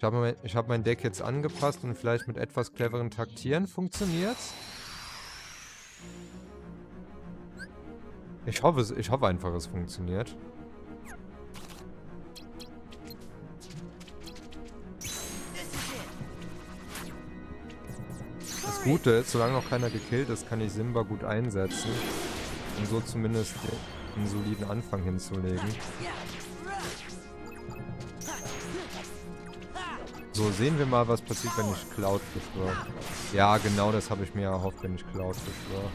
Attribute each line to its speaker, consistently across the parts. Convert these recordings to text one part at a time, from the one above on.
Speaker 1: Ich hab mein Deck jetzt angepasst und vielleicht mit etwas cleveren Taktieren funktioniert's. Ich hoffe einfach, es funktioniert. Das Gute ist, solange noch keiner gekillt ist, kann ich Simba gut einsetzen, um so zumindest einen soliden Anfang hinzulegen. So, sehen wir mal, was passiert, wenn ich Cloud beschwöre. Ja, genau das habe ich mir erhofft, wenn ich Cloud beschwöre.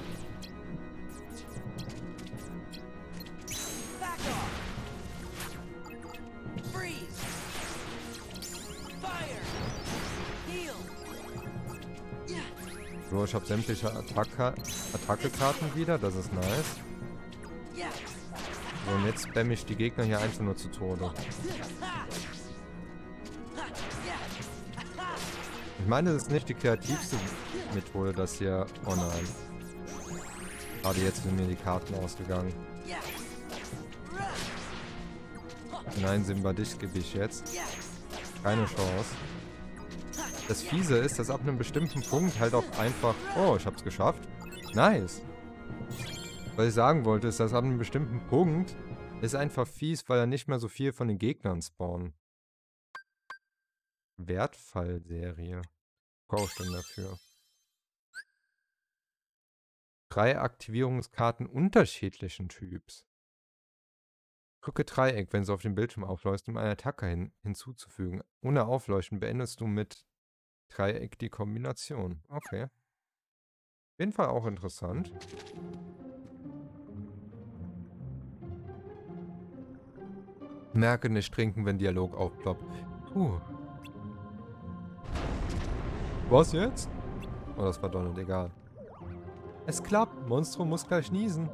Speaker 1: So, ich habe sämtliche Attacke-Karten wieder, das ist nice. So, und jetzt spamme ich die Gegner hier einfach nur zu Tode. Ich meine, das ist nicht die kreativste Methode, das hier... Oh nein. Gerade jetzt sind mir die Karten ausgegangen. Nein, Simba, dich gebe ich jetzt. Keine Chance. Das Fiese ist, dass ab einem bestimmten Punkt halt auch einfach... Oh, ich hab's geschafft. Nice. Was ich sagen wollte, ist, dass ab einem bestimmten Punkt ist einfach fies, weil er nicht mehr so viel von den Gegnern spawnen. Wertfallserie. Was brauche ich denn dafür? 3 Aktivierungskarten unterschiedlichen Typs. Drücke Dreieck, wenn du auf dem Bildschirm aufläufst, um eine Attacke hinzuzufügen. Ohne Aufleuchten beendest du mit Dreieck die Kombination. Okay. Auf jeden Fall auch interessant. Merke nicht trinken, wenn Dialog aufploppt. Was jetzt? Oh, das war doch nicht egal. Es klappt. Monstrum muss gleich niesen.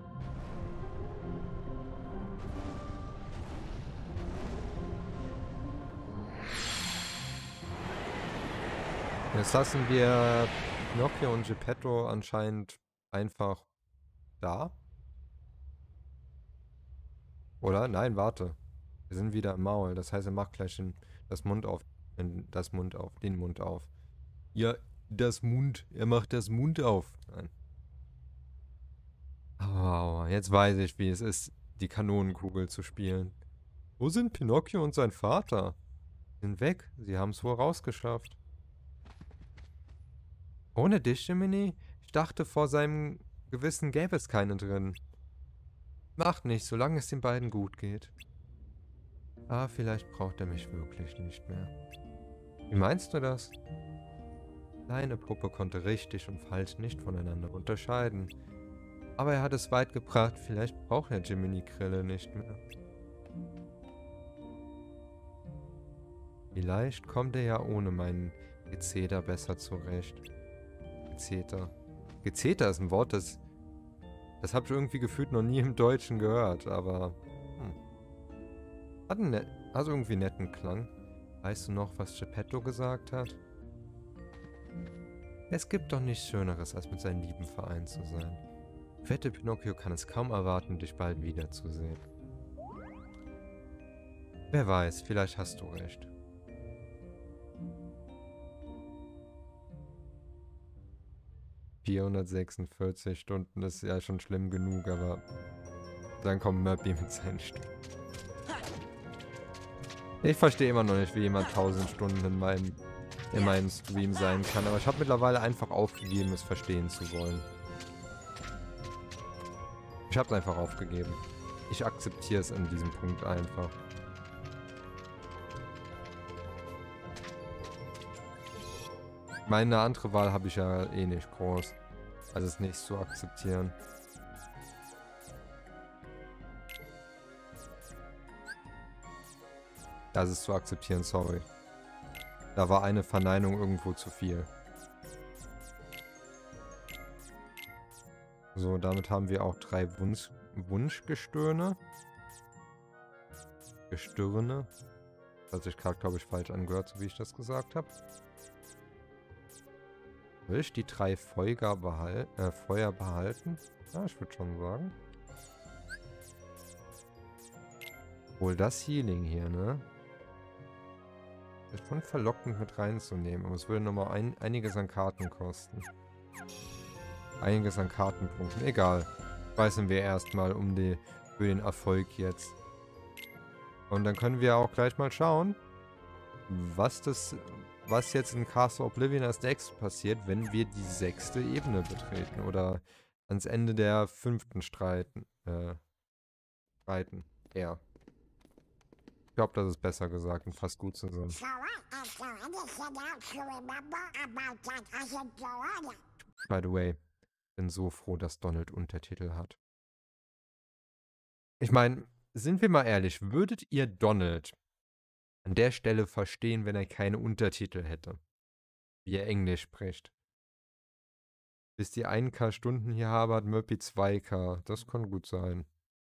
Speaker 1: Jetzt lassen wir Pinocchio und Geppetto anscheinend einfach da. Oder? Nein, warte. Wir sind wieder im Maul. Das heißt, er macht gleich den Mund auf. Ja, das Mund. Er macht das Mund auf. Nein. Oh, jetzt weiß ich, wie es ist, die Kanonenkugel zu spielen. Wo sind Pinocchio und sein Vater? Sie sind weg. Sie haben es wohl rausgeschafft. Ohne dich, Jiminy? Ich dachte, vor seinem Gewissen gäbe es keine drin. Macht nichts, solange es den beiden gut geht. Ah, vielleicht braucht er mich wirklich nicht mehr. Wie meinst du das? Deine Puppe konnte richtig und falsch nicht voneinander unterscheiden. Aber er hat es weit gebracht, vielleicht braucht er Jiminy Grille nicht mehr. Vielleicht kommt er ja ohne meinen Gezeter besser zurecht. Gezeter. Gezeter ist ein Wort, das habe ich irgendwie gefühlt noch nie im Deutschen gehört, aber hat irgendwie einen netten Klang. Weißt du noch, was Geppetto gesagt hat? Es gibt doch nichts Schöneres, als mit seinen Lieben vereint zu sein. Ich wette, Pinocchio kann es kaum erwarten, dich bald wiederzusehen. Wer weiß, vielleicht hast du recht. ...446 Stunden ist ja schon schlimm genug, aber... Dann kommt Murphy mit seinen Stunden. Ich verstehe immer noch nicht, wie jemand 1000 Stunden in meinem Stream sein kann, aber ich habe mittlerweile einfach aufgegeben, es verstehen zu wollen. Ich habe es einfach aufgegeben. Ich akzeptiere es an diesem Punkt einfach. Meine andere Wahl habe ich ja eh nicht groß. Also es nicht zu akzeptieren. Das ist zu akzeptieren, sorry. Da war eine Verneinung irgendwo zu viel. So, damit haben wir auch 3 Wunschgestirne. Gestirne. Das hat sich gerade, glaube ich, falsch angehört, so wie ich das gesagt habe. Will ich die 3 Feuer behalten? Ja, ich würde schon sagen. Wohl das Healing hier, ne? Ist schon verlockend mit reinzunehmen, aber es würde nochmal einiges an Karten kosten. Einiges an Kartenpunkten. Egal. Weißen wir erstmal für den Erfolg jetzt. Und dann können wir auch gleich mal schauen, was jetzt in Castle Oblivion als nächstes passiert, wenn wir die 6. Ebene betreten. Oder ans Ende der 5. streiten. Ja. Ich glaube, das ist besser gesagt und fast gut zusammen. By the way, bin so froh, dass Donald Untertitel hat. Ich meine, sind wir mal ehrlich, würdet ihr Donald an der Stelle verstehen, wenn er keine Untertitel hätte? Wie er Englisch spricht. Bis die 1K Stunden hier haben, hat Möppi 2K. Das kann gut sein.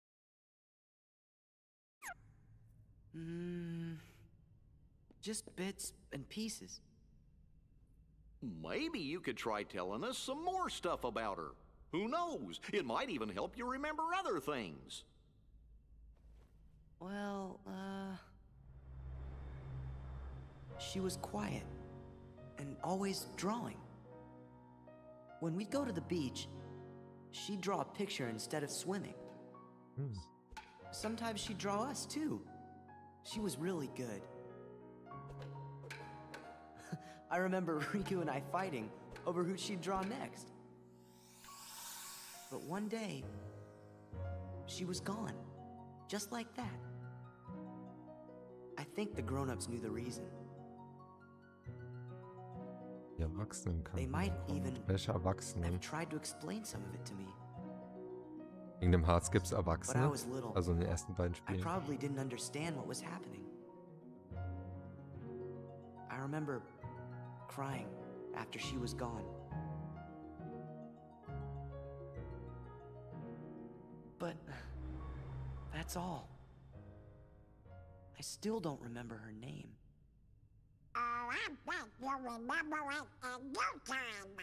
Speaker 2: Just bits and pieces.
Speaker 3: Maybe you could try telling us some more stuff about her. Who knows? It might even help you remember other things.
Speaker 2: Well, she was quiet and always drawing. When we'd go to the beach, she'd draw a picture instead of swimming. Sometimes she'd draw us too. She was really good. I remember Riku and I fighting over who she'd draw next. But one day, she was gone. Just like that. I think the grown-ups knew the reason.
Speaker 1: Die Erwachsenen
Speaker 2: They might even
Speaker 1: Welche Erwachsenen?
Speaker 2: have tried to explain some of it to me.
Speaker 1: Wegen dem Harz gibt's
Speaker 2: But I
Speaker 1: Erwachsene.
Speaker 2: was little.
Speaker 1: Also in den ersten beiden
Speaker 2: I
Speaker 1: Spielen.
Speaker 2: probably didn't understand what was happening. I remember crying after she was gone. But that's all. I still don't remember her name.
Speaker 4: Oh, I bet you'll remember it in no time.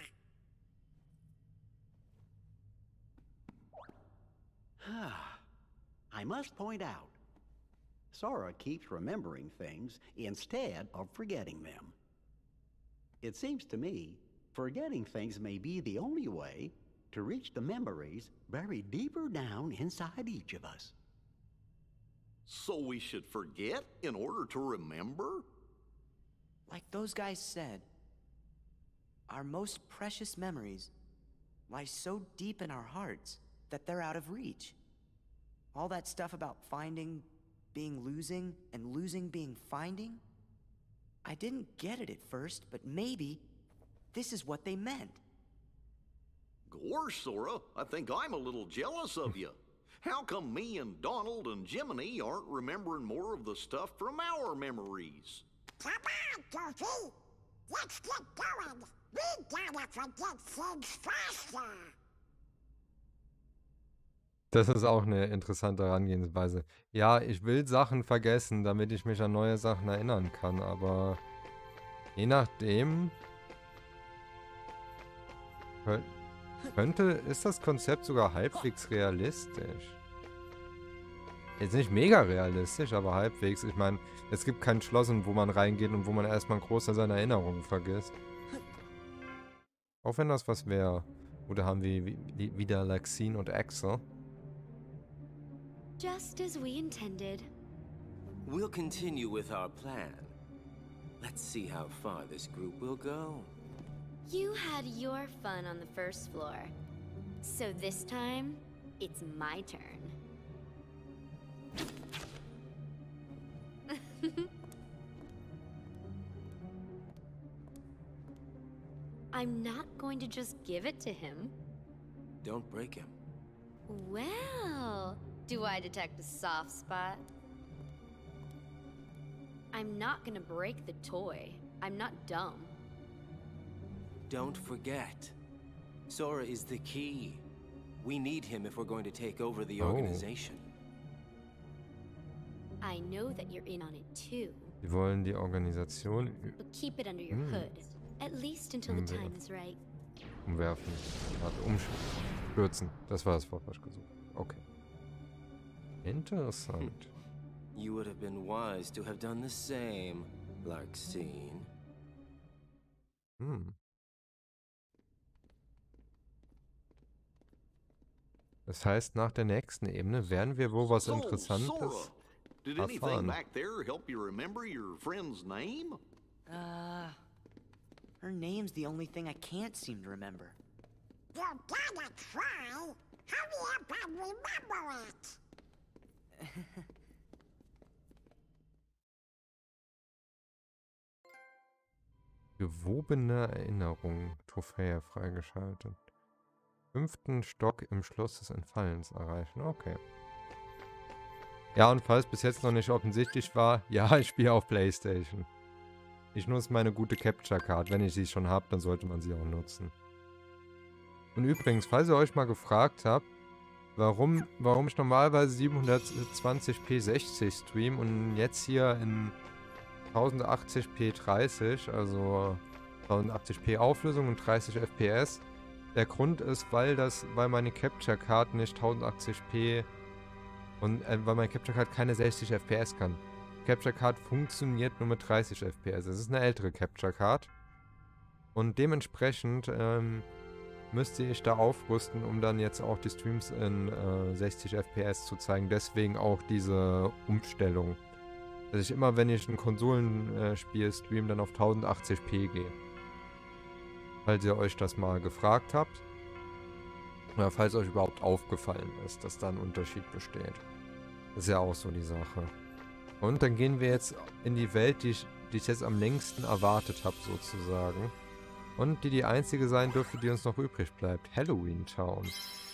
Speaker 5: I must point out, Sora keeps remembering things instead of forgetting them. It seems to me, forgetting things may be the only way to reach the memories buried deeper down inside each of us.
Speaker 3: So we should forget in order to remember?
Speaker 2: Like those guys said, our most precious memories lie so deep in our hearts that they're out of reach. All that stuff about finding being losing and losing being finding, I didn't get it at first, but maybe this is what they meant.
Speaker 3: Gosh, Sora, I think I'm a little jealous of you. How come me and Donald and Jiminy aren't remembering more of the stuff from our memories?
Speaker 4: Come on, Goofy. Let's get going. We gotta forget things faster.
Speaker 1: Das ist auch eine interessante Herangehensweise. Ja, ich will Sachen vergessen, damit ich mich an neue Sachen erinnern kann, aber je nachdem ist das Konzept sogar halbwegs realistisch. Jetzt nicht mega realistisch, aber halbwegs. Ich meine, es gibt kein Schloss, wo man reingeht und wo man erstmal einen Großteil seiner Erinnerungen vergisst. Auch wenn das was wäre. Oder haben wir wieder Laxine und Axel?
Speaker 6: Just as we intended.
Speaker 7: We'll continue with our plan. Let's see how far this group will go.
Speaker 6: You had your fun on the first floor. So this time, it's my turn. I'm not going to just give it to him.
Speaker 7: Don't break him.
Speaker 6: Well, do I detect a soft spot? I'm not gonna break the toy. I'm not dumb.
Speaker 7: Don't forget, Sora is the key. We need him if we're going to take over the organization.
Speaker 6: I know that you're in on it too.
Speaker 1: Sie wollen die Organisation
Speaker 6: But keep it under your hood. At least until the time is right.
Speaker 1: umwerfen. Warte, umstürzen. Das war das Wort, was ich gesucht habe. Okay. Interessant.
Speaker 7: You would have been wise to have done the same. Larxene.
Speaker 1: Hm. Das heißt, nach der nächsten Ebene werden wir wohl was Interessantes
Speaker 3: Sora, did anything
Speaker 1: erfahren.
Speaker 3: back there help you remember your friend's name?
Speaker 2: Her name's the only thing I can't seem to remember.
Speaker 4: You gotta try. Hurry up and remember it.
Speaker 1: Gewobene Erinnerung. Trophäe freigeschaltet. 5. Stock im Schloss des Entfallens erreichen. Okay. Ja, und falls bis jetzt noch nicht offensichtlich war, ja, ich spiele auf PlayStation. Ich nutze meine gute Capture Card. Wenn ich sie schon habe, dann sollte man sie auch nutzen. Und übrigens, falls ihr euch mal gefragt habt, warum ich normalerweise 720p 60 stream und jetzt hier in 1080p 30, also 1080p Auflösung und 30 FPS. Der Grund ist, weil meine Capture Card nicht 1080p und weil meine Capture Card keine 60 FPS kann. Capture Card funktioniert nur mit 30 FPS. Es ist eine ältere Capture Card. Und dementsprechend müsste ich da aufrüsten, um dann jetzt auch die Streams in 60 FPS zu zeigen. Deswegen auch diese Umstellung. Dass ich immer, wenn ich ein Konsolenspiel streame, dann auf 1080p gehe. Falls ihr euch das mal gefragt habt. Oder falls euch überhaupt aufgefallen ist, dass da ein Unterschied besteht. Das ist ja auch so die Sache. Und dann gehen wir jetzt in die Welt, die ich jetzt am längsten erwartet habe, sozusagen. Und die einzige sein dürfte, die uns noch übrig bleibt. Halloween Town.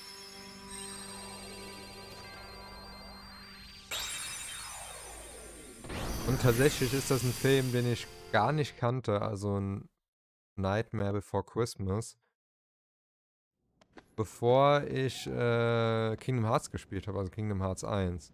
Speaker 1: Und tatsächlich ist das ein Film, den ich gar nicht kannte. Also ein Nightmare Before Christmas. Bevor ich Kingdom Hearts gespielt habe, also Kingdom Hearts 1.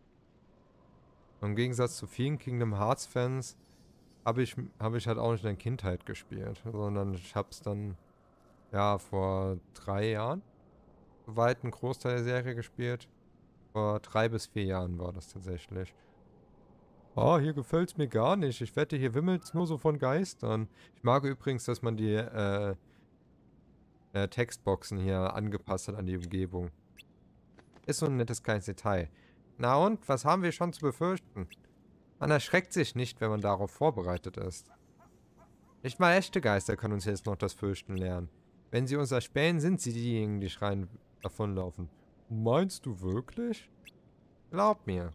Speaker 1: Im Gegensatz zu vielen Kingdom Hearts Fans habe ich halt auch nicht in der Kindheit gespielt, sondern ich habe es dann, ja, vor 3 Jahren soweit einen Großteil der Serie gespielt. Vor 3 bis 4 Jahren war das tatsächlich. Oh, hier gefällt es mir gar nicht. Ich wette, hier wimmelt es nur so von Geistern. Ich mag übrigens, dass man die Textboxen hier angepasst hat an die Umgebung. Ist so ein nettes kleines Detail. Na und, was haben wir schon zu befürchten? Man erschreckt sich nicht, wenn man darauf vorbereitet ist. Nicht mal echte Geister können uns jetzt noch das Fürchten lernen. Wenn sie uns erspähen, sind sie diejenigen, die schreien davonlaufen. Meinst du wirklich? Glaub mir.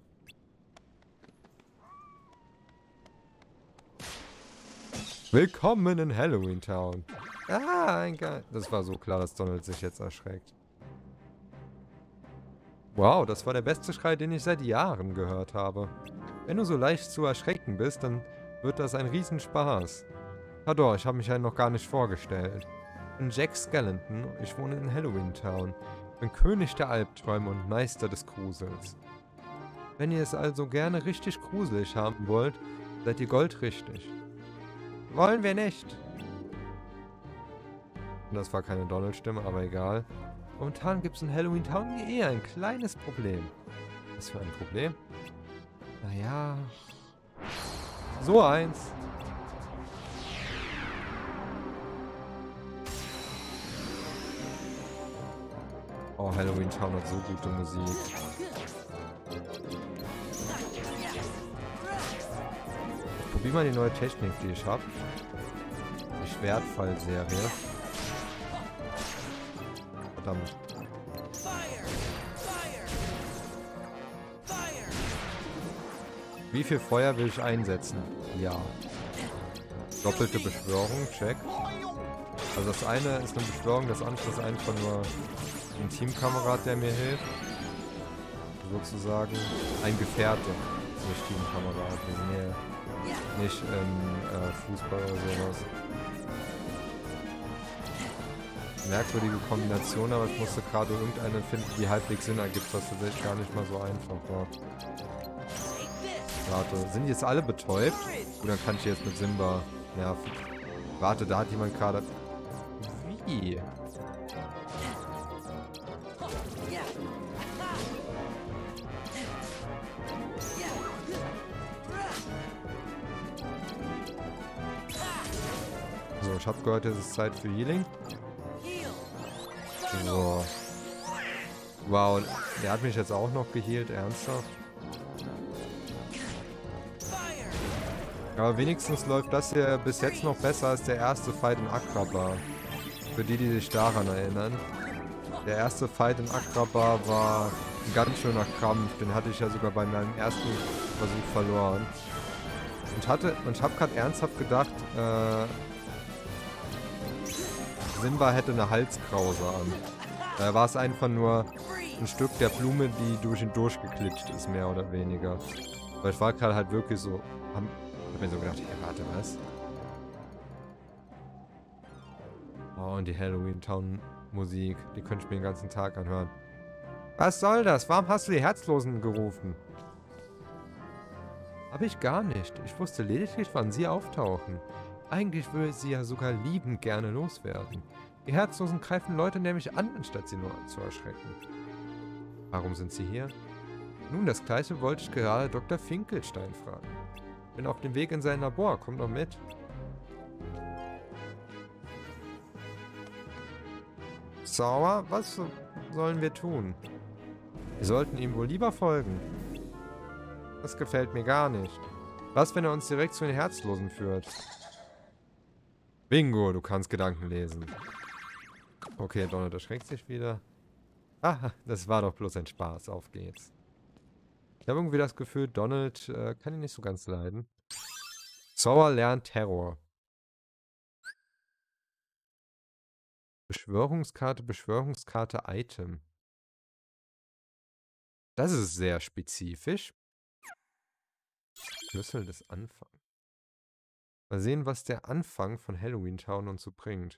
Speaker 1: Willkommen in Halloween Town. Ah, ein Geist. Das war so klar, dass Donald sich jetzt erschreckt. Wow, das war der beste Schrei, den ich seit Jahren gehört habe. Wenn du so leicht zu erschrecken bist, dann wird das ein Riesenspaß. Ah doch, ich habe mich ja noch gar nicht vorgestellt. Ich bin Jack Skellington, ich wohne in Halloween Town. Ich bin König der Albträume und Meister des Grusels. Wenn ihr es also gerne richtig gruselig haben wollt, seid ihr goldrichtig. Wollen wir nicht. Das war keine Donald-Stimme, aber egal. Momentan gibt es in Halloween Town eher ein kleines Problem. Was für ein Problem? Naja. So eins. Oh, Halloween Town hat so gute Musik. Probier mal die neue Technik, die ich habe. Die Schwertfall-Serie. Verdammt. Wie viel Feuer will ich einsetzen? Ja. Doppelte Beschwörung, check. Also das eine ist eine Beschwörung, das andere ist einfach nur ein Teamkamerad, der mir hilft. Sozusagen ein Gefährte. Nicht Teamkamerad, wir sind hier nicht im Fußball oder sowas. Merkwürdige Kombination, aber ich musste gerade irgendeine finden, die halbwegs Sinn ergibt, was tatsächlich gar nicht mal so einfach war. Warte, sind jetzt alle betäubt? Gut, dann kann ich jetzt mit Simba nerven. Warte, da hat jemand gerade... Wie? ich habe gehört, es ist Zeit für Healing. So. Wow, der hat mich jetzt auch noch geheilt, ernsthaft. Aber wenigstens läuft das hier bis jetzt noch besser als der erste Fight in Agrabah. Für die, die sich daran erinnern. Der erste Fight in Agrabah war ein ganz schöner Krampf. Den hatte ich ja sogar bei meinem ersten Versuch verloren. Und ich habe gerade ernsthaft gedacht, Simba hätte eine Halskrause an. Da war es einfach nur ein Stück der Blume, die durch ihn durchgeklitscht ist, mehr oder weniger. Weil ich war gerade halt wirklich so... Ich hab mir so gedacht, hey, warte, was? Oh, und die Halloween Town Musik, die könnte ich mir den ganzen Tag anhören. Was soll das? Warum hast du die Herzlosen gerufen? Habe ich gar nicht. Ich wusste lediglich, wann sie auftauchen. Eigentlich würde ich sie ja sogar liebend gerne loswerden. Die Herzlosen greifen Leute nämlich an, anstatt sie nur zu Warum sind sie hier? Nun, das Gleiche wollte ich gerade Dr. Finkelstein fragen. Bin auf dem Weg in sein Labor. Kommt doch mit. Sauer? Was sollen wir tun? Wir sollten ihm wohl lieber folgen. Das gefällt mir gar nicht. Was, wenn er uns direkt zu den Herzlosen führt? Bingo, du kannst Gedanken lesen. Okay, Donald erschreckt sich wieder. Ah, das war doch bloß ein Spaß. Auf geht's. Ich habe irgendwie das Gefühl, Donald kann ihn nicht so ganz leiden. Sauer lernt Terror. Beschwörungskarte, Beschwörungskarte, Item. Das ist sehr spezifisch. Schlüssel des Anfangs. Mal sehen, was der Anfang von Halloween Town uns so bringt.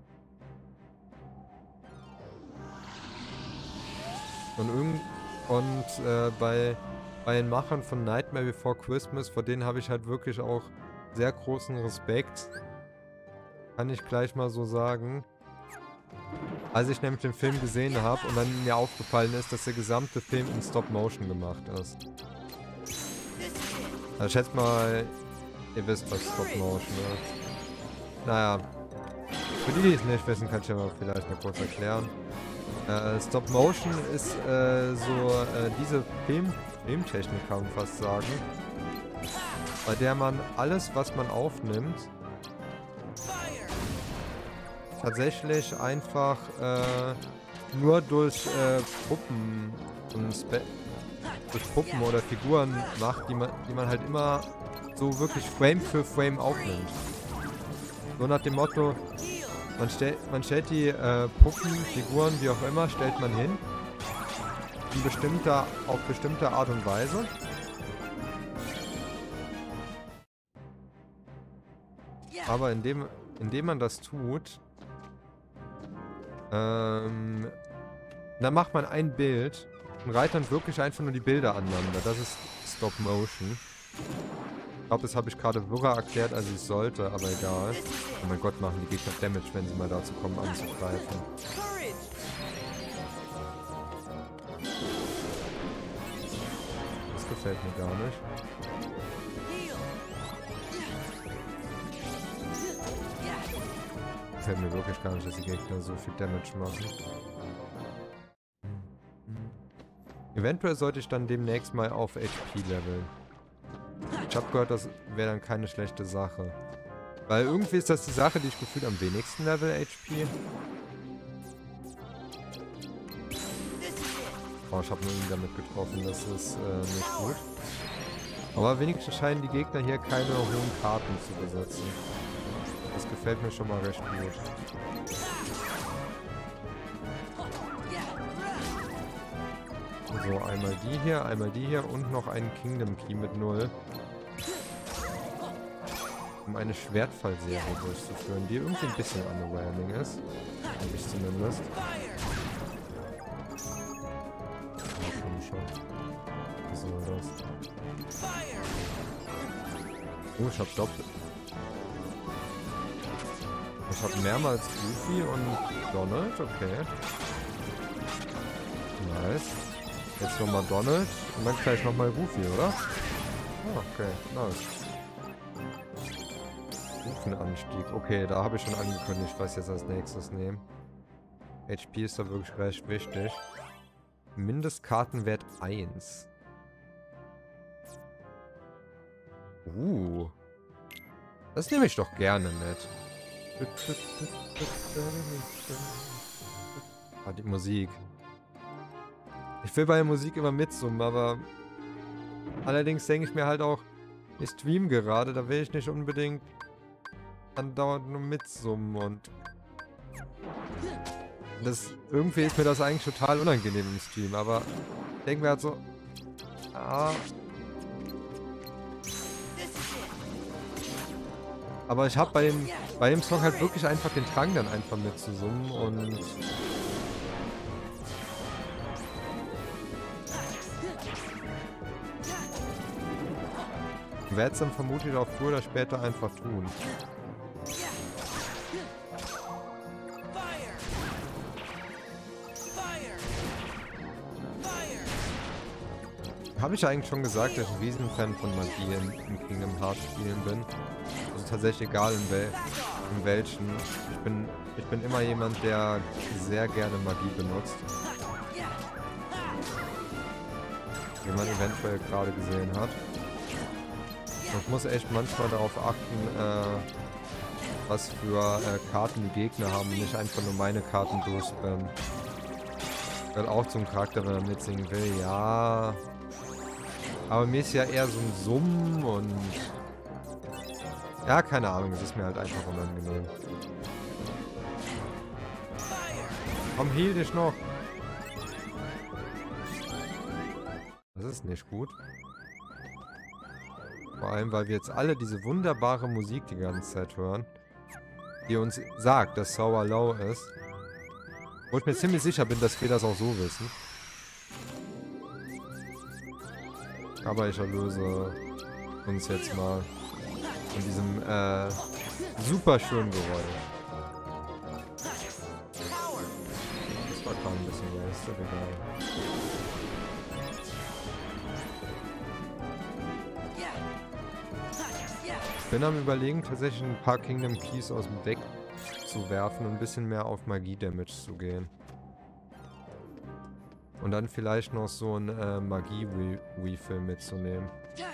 Speaker 1: Und bei den Machern von Nightmare Before Christmas, vor denen habe ich halt wirklich auch sehr großen Respekt. Kann ich gleich mal so sagen. Als ich nämlich den Film gesehen habe und dann mir aufgefallen ist, dass der gesamte Film in Stop-Motion gemacht ist. Also ich schätze mal, ihr wisst, was Stop-Motion ist. Naja, für die, die es nicht wissen, kann ich ja mal vielleicht mal kurz erklären. Stop-Motion ist diese Filmtechnik, kann man fast sagen, bei der man alles, was man aufnimmt, tatsächlich einfach nur durch Puppen oder Figuren macht, die man halt immer so wirklich Frame für Frame aufnimmt. So nach dem Motto, man stellt die Puppen, Figuren, wie auch immer, stellt man hin. Auf bestimmte Art und Weise. Aber indem man das tut, dann macht man ein Bild und reiht dann wirklich einfach nur die Bilder aneinander. Das ist Stop Motion. Ich glaube, das habe ich gerade wirrer erklärt, als ich sollte, aber egal. Oh mein Gott, machen die Gegner Damage, wenn sie mal dazu kommen, anzugreifen. Das gefällt mir gar nicht. Gefällt mir wirklich gar nicht, dass die Gegner so viel Damage machen. Eventuell sollte ich dann demnächst mal auf HP leveln. Ich habe gehört, das wäre dann keine schlechte Sache. Weil irgendwie ist das die Sache, die ich gefühlt am wenigsten Level HP. Oh, ich habe nur ihn damit getroffen, das ist nicht gut. Aber wenigstens scheinen die Gegner hier keine hohen Karten zu besitzen. Das gefällt mir schon mal recht gut. So, einmal die hier und noch einen Kingdom Key mit 0. Um eine Schwertfallserie durchzuführen, die irgendwie ein bisschen underwhelming ist. Hab ich zumindest. Was soll das? Oh, ich hab doppelt. Ich hab mehrmals Goofy und Donald, okay. Nice. Jetzt nochmal Donald und dann gleich nochmal Goofy, oder? Ah, okay, nice. Stufenanstieg. Okay, da habe ich schon angekündigt, was ich jetzt als nächstes nehme. HP ist da wirklich recht wichtig. Mindestkartenwert 1. Das nehme ich doch gerne mit. Ah, die Musik. Ich will bei der Musik immer mitsummen, aber allerdings denke ich mir halt auch, ich stream gerade, da will ich nicht unbedingt andauernd nur mitsummen und irgendwie ist mir das eigentlich total unangenehm im Stream, aber ich denke mir halt so, aber ich habe bei dem Song halt wirklich einfach den Drang dann einfach mitzusummen und werde es dann vermutlich auch früher oder später einfach tun. Habe ich eigentlich schon gesagt, dass ich ein Riesenfan von Magie in Kingdom Hearts Spielen bin. Also tatsächlich egal in welchen. Ich bin immer jemand, der sehr gerne Magie benutzt. Wie man eventuell gerade gesehen hat. Ich muss echt manchmal darauf achten, was für Karten die Gegner haben und nicht einfach nur meine Karten durchspammen. Ich werde auch zum Charakter, wenn er mitsingen will, ja. Aber mir ist ja eher so ein Summen und... Ja, keine Ahnung, es ist mir halt einfach unangenehm. Komm, heal dich noch! Das ist nicht gut. Vor allem, weil wir jetzt alle diese wunderbare Musik die ganze Zeit hören, die uns sagt, dass Sour Low ist. Wo ich mir ziemlich sicher bin, dass wir das auch so wissen. Aber ich erlöse uns jetzt mal von diesem super schönen Geräusch. Das war gerade ein bisschen wasted, egal. Ich bin am Überlegen, tatsächlich ein paar Kingdom Keys aus dem Deck zu werfen und ein bisschen mehr auf Magie-Damage zu gehen. Und dann vielleicht noch so ein Magie-Refill mitzunehmen.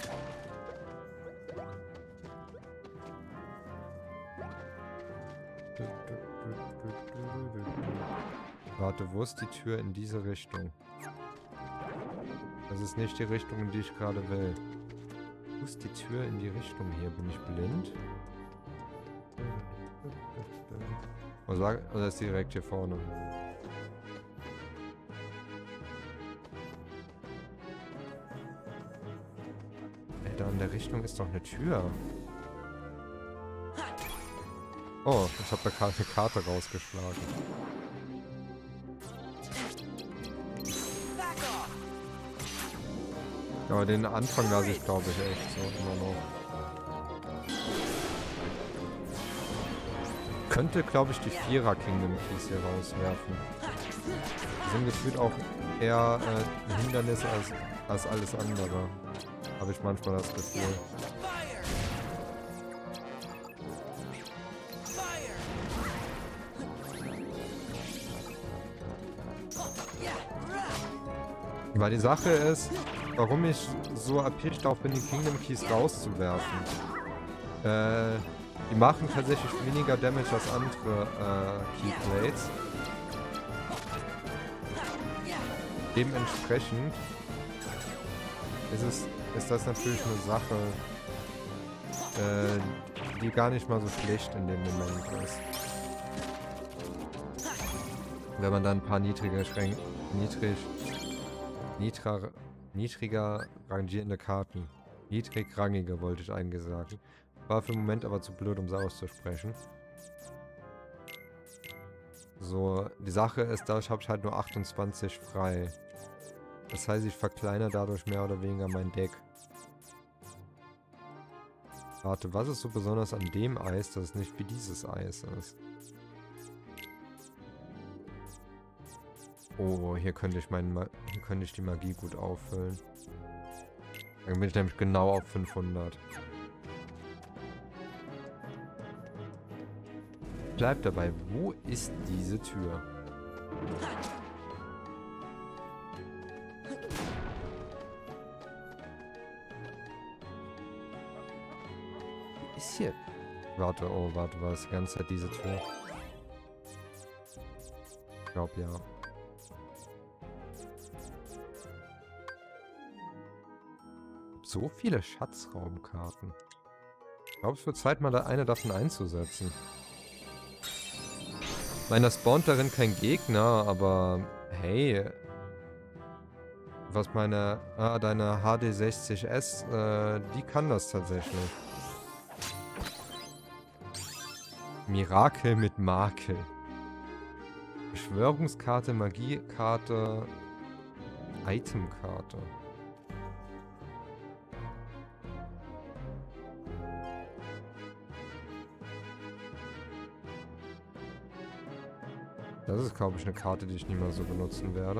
Speaker 1: Warte, wo ist die Tür in diese Richtung? Das ist nicht die Richtung, in die ich gerade will. Wo ist die Tür in die Richtung hier? Bin ich blind? Oder ist die direkt hier vorne? Da in der Richtung ist doch eine Tür. Oh, ich habe da gerade eine Karte rausgeschlagen. Aber den Anfang lasse ich, glaube ich, echt so immer noch. Könnte, glaube ich, die 4er Kingdom Keys hier rauswerfen. Die sind gefühlt auch eher ein Hindernis als alles andere. Habe ich manchmal das Gefühl. Weil die Sache ist, warum ich so erpicht darauf bin, die Kingdom Keys rauszuwerfen. Die machen tatsächlich weniger Damage als andere Keyblades. Dementsprechend ist das natürlich eine Sache, die gar nicht mal so schlecht in dem Moment ist. Wenn man dann ein paar niedriger rangierende Karten. Niedrigrangige wollte ich eigentlich sagen. War für den Moment aber zu blöd, um sie auszusprechen. So, die Sache ist, dadurch habe ich halt nur 28 frei. Das heißt, ich verkleinere dadurch mehr oder weniger mein Deck. Warte, was ist so besonders an dem Eis, dass es nicht wie dieses Eis ist? Oh, hier könnte ich die Magie gut auffüllen. Dann bin ich nämlich genau auf 500. bleib dabei. Wo ist diese Tür? Ist hier... Warte, oh, warte, war das die ganze Zeit diese Tür? Ich glaube, ja. So viele Schatzraumkarten. Ich glaube, es wird Zeit, mal eine davon einzusetzen. Ich meine, da spawnt darin kein Gegner, aber hey. Was meine... Ah, deine HD60S, die kann das tatsächlich. Mirakel mit Makel. Beschwörungskarte, Magiekarte, Itemkarte. Das ist, glaube ich, eine Karte, die ich nie mehr so benutzen werde.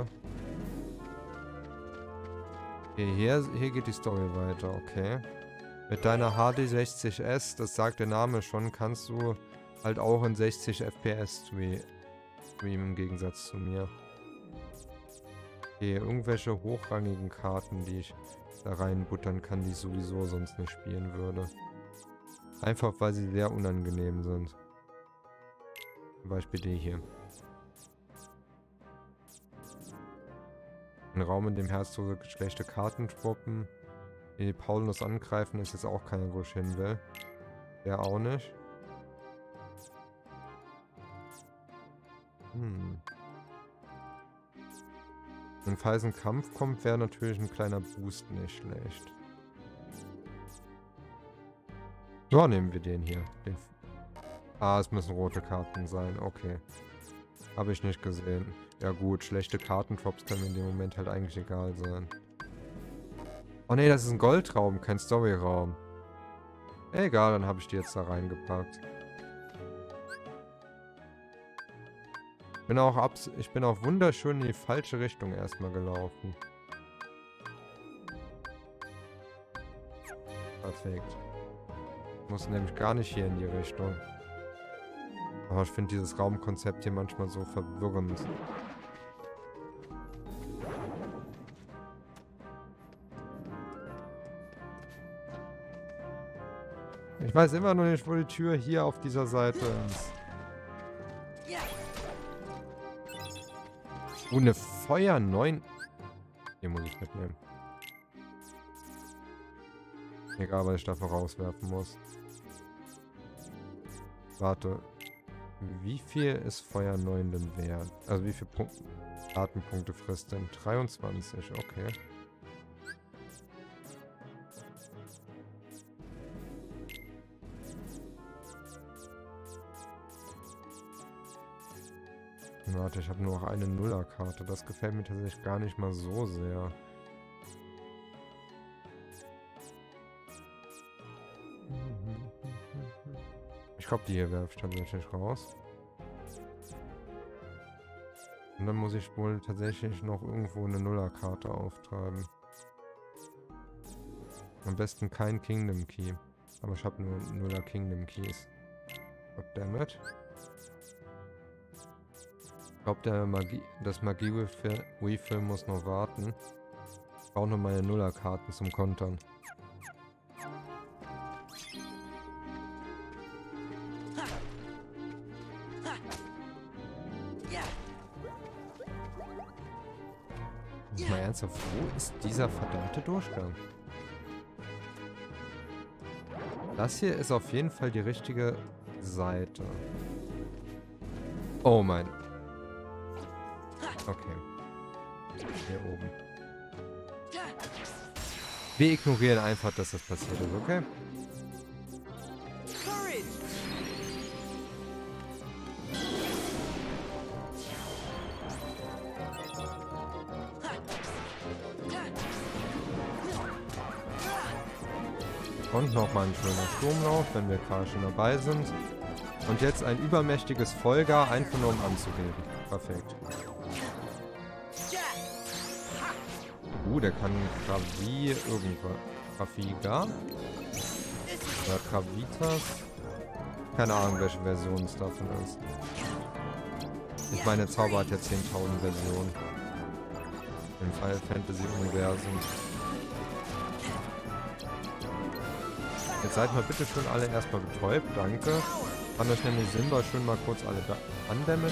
Speaker 1: Okay, hier geht die Story weiter, okay. Mit deiner HD60S, das sagt der Name schon, kannst du halt auch in 60 FPS streamen, im Gegensatz zu mir. Okay, irgendwelche hochrangigen Karten, die ich da reinbuttern kann, die ich sowieso sonst nicht spielen würde. Einfach, weil sie sehr unangenehm sind. Zum Beispiel die hier. Ein Raum, in dem Herzlose schlechte Karten droppen. Die Paulus angreifen, ist jetzt auch keiner, wo ich hin will. Der auch nicht. Und falls ein Kampf kommt, wäre natürlich ein kleiner Boost nicht schlecht. So, nehmen wir den hier. Ah, es müssen rote Karten sein. Okay. Habe ich nicht gesehen. Ja gut, schlechte Kartentrops können mir in dem Moment halt eigentlich egal sein. Oh ne, das ist ein Goldraum, kein Storyraum. Egal, dann habe ich die jetzt da reingepackt. Ich bin auch wunderschön in die falsche Richtung erstmal gelaufen. Perfekt. Ich muss nämlich gar nicht hier in die Richtung. Aber ich finde dieses Raumkonzept hier manchmal so verwirrend. Ich weiß immer noch nicht, wo die Tür hier auf dieser Seite ist. Oh, eine Feuer 9. Hier muss ich mitnehmen. Egal, weil ich dafür rauswerfen muss. Warte. Wie viel ist Feuer 9 denn wert? Also wie viele Datenpunkte frisst denn? 23, okay. Warte, ich habe nur noch eine Nuller-Karte. Das gefällt mir tatsächlich gar nicht mal so sehr. Ich glaube, die hier werfe ich tatsächlich raus. Und dann muss ich wohl tatsächlich noch irgendwo eine Nuller-Karte auftreiben. Am besten kein Kingdom Key. Aber ich habe nur Nuller Kingdom Keys. Goddammit. Ich glaube, das Magie-Refill muss noch warten. Ich brauche nur meine Nuller-Karten zum Kontern. Mal ernsthaft, wo ist dieser verdammte Durchgang? Das hier ist auf jeden Fall die richtige Seite. Oh mein. Okay. Hier oben. Wir ignorieren einfach, dass das passiert ist, okay? Und nochmal ein schöner Sturmlauf, wenn wir gerade schon dabei sind. Und jetzt ein übermächtiges Vollgar, einfach nur um anzugeben. Perfekt. Der kann Gravi irgendwas. Graviga? Oder Gravitas? Keine Ahnung, welche Version es davon ist. Ich meine, der Zauber hat ja 10.000 Versionen. Im Final Fantasy Universum. Jetzt seid mal bitte schön alle erstmal betäubt, danke. Kann euch nämlich Simba schön mal kurz alle andämmen.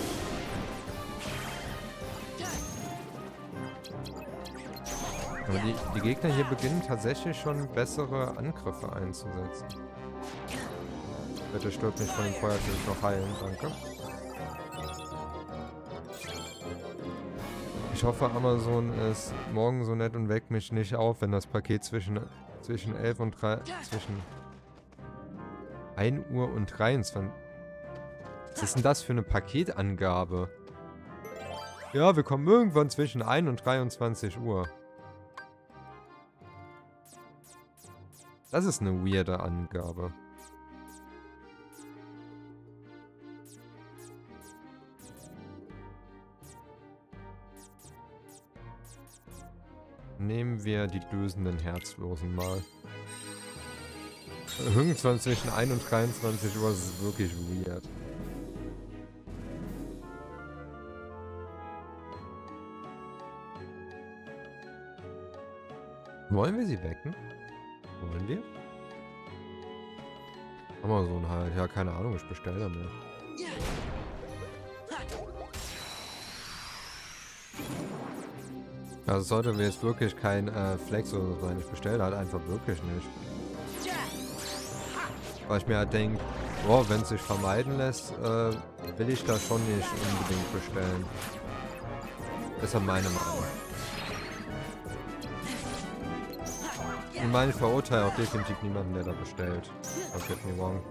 Speaker 1: Aber die Gegner hier beginnen tatsächlich schon bessere Angriffe einzusetzen. Bitte stirbt mich von dem Feuer natürlich noch heilen, danke. Ich hoffe, Amazon ist morgen so nett und weckt mich nicht auf, wenn das Paket zwischen 11 und 3... zwischen 1 Uhr und 23... Was ist denn das für eine Paketangabe? Ja, wir kommen irgendwann zwischen 1 und 23 Uhr. Das ist eine weirde Angabe. Nehmen wir die dösenden Herzlosen mal. Irgendwann zwischen 1 und 23 Uhr ist es wirklich weird. Wollen wir sie wecken? Wollen wir? Amazon halt. Ja, keine Ahnung, ich bestelle dann mehr. Also sollte mir jetzt wirklich kein Flex oder so sein. Ich bestelle halt einfach wirklich nicht. Weil ich mir halt denke, boah, wenn es sich vermeiden lässt, will ich das schon nicht unbedingt bestellen. Das ist ja meine Meinung. Ich meine, ich verurteile auch definitiv niemanden, der da bestellt. Don't get me wrong.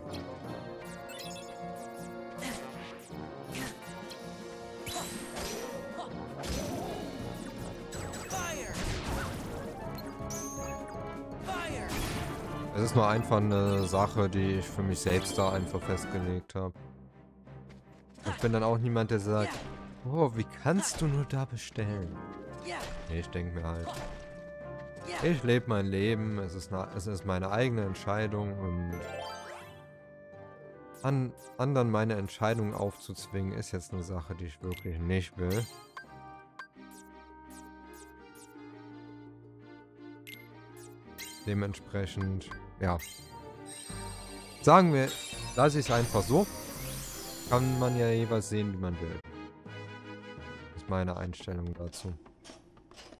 Speaker 1: Es ist nur einfach eine Sache, die ich für mich selbst da einfach festgelegt habe. Ich bin dann auch niemand, der sagt, oh, wie kannst du nur da bestellen? Nee, ich denke mir halt, ich lebe mein Leben, es ist meine eigene Entscheidung und anderen meine Entscheidung aufzuzwingen, ist jetzt eine Sache, die ich wirklich nicht will. Dementsprechend, ja. Sagen wir, lasse ich es einfach so. Kann man ja jeweils sehen, wie man will. Das ist meine Einstellung dazu.